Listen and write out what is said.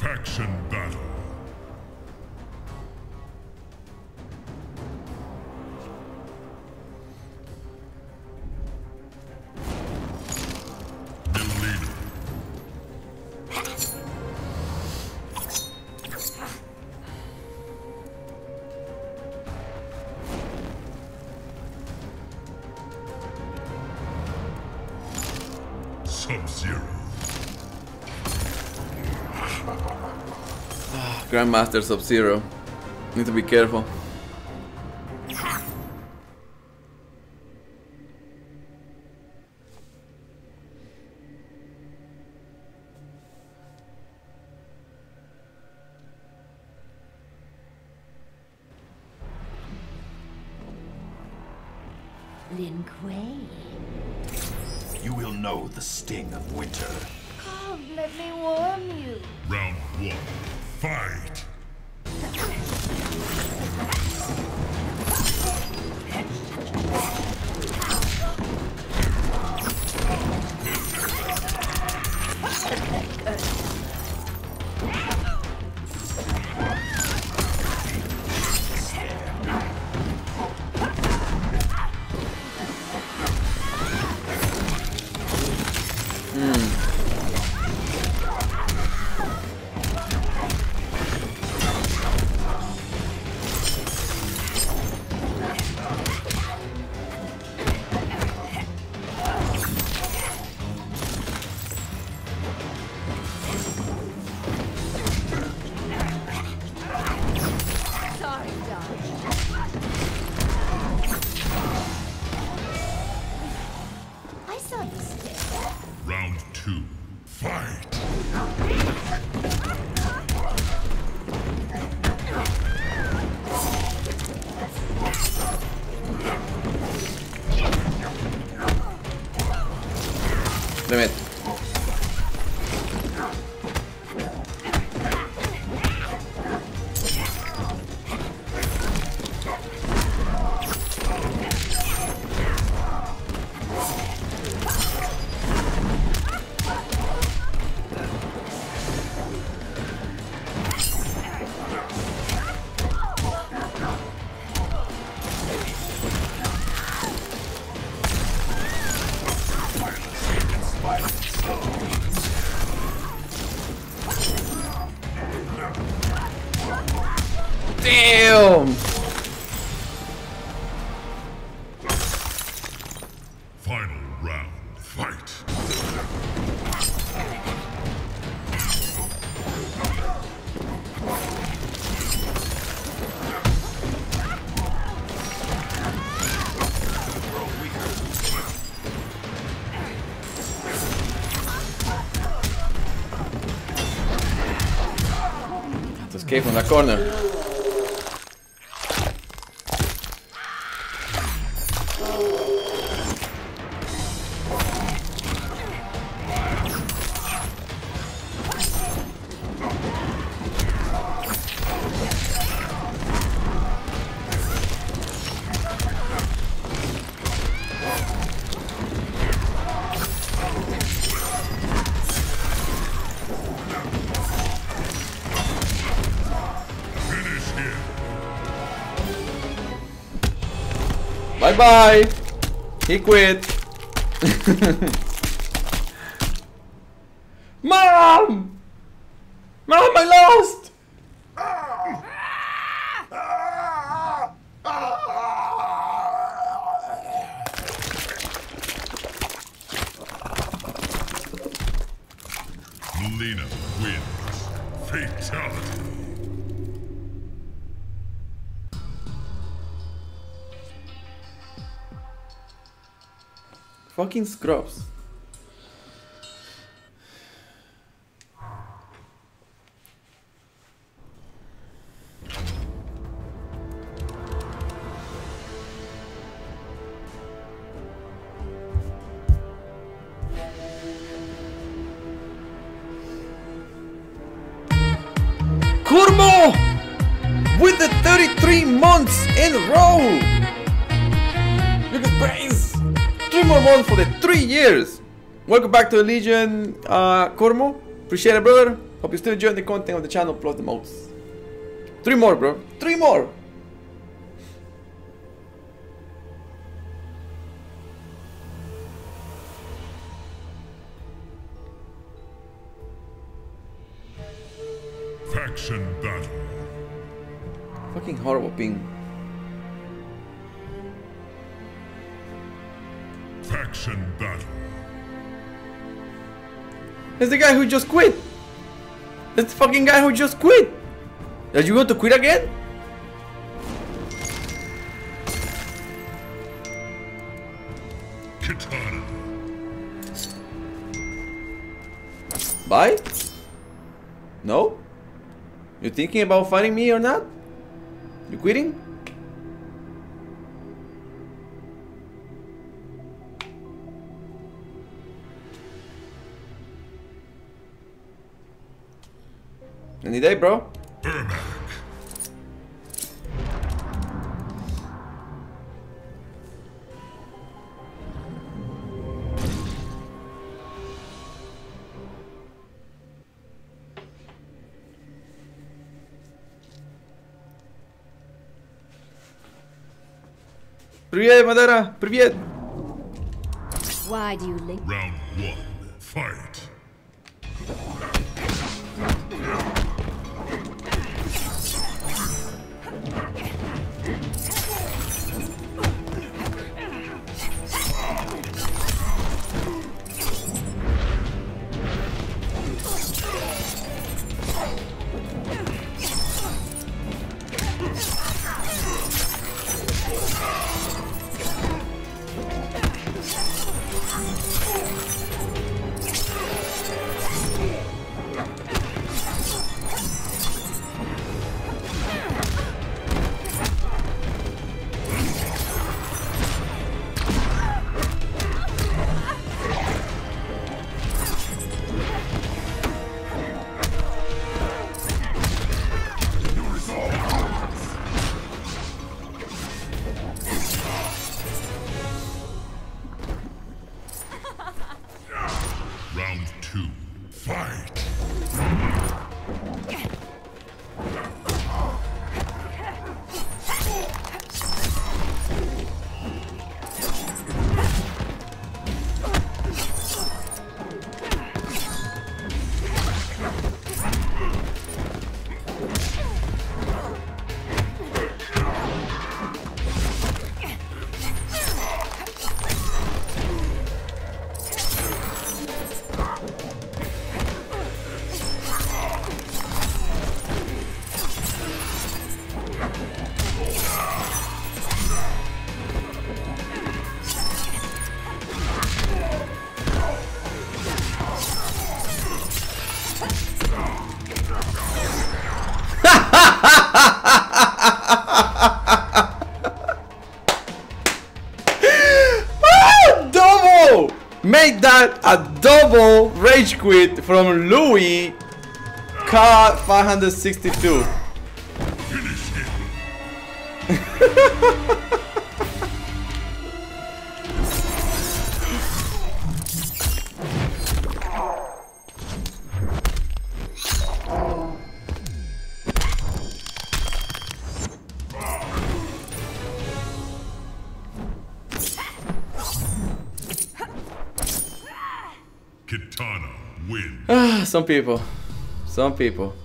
Faction battle. Mileena. Sub-Zero. Grandmaster Sub-Zero. Need to be careful. Lin Kuei. You will know the sting of winter. Come, let me warm you. Round 1. Fight! Sorry, darling. I saw you stare. Round 2. Fight! Damn it. Damn! Final round. Fight! To escape from that corner. Finish him! Bye bye! He quit! Mom! Mom, I lost! Mileena wins. Fatality. Fucking scrubs. Kurmo! With the 33 months in a row! Look at praise! 3 more months for the 3 years! Welcome back to the Legion, Kurmo. Appreciate it, brother. Hope you still enjoying the content of the channel plus the modes. 3 more, bro. 3 more! Faction battle. Fucking horrible ping. Faction battle. It's the guy who just quit! It's the fucking guy who just quit! Are you going to quit again? Kitana. Bye? No? You thinking about fighting me or not? You quitting? Any day, bro. Ermac. Привет, Madara! Привет! Why do you link? Round 1. Fight. Round 2. Fight. Double! Make that a double rage quit from Louis Car 562. Finish him. Kitana wins. Some people.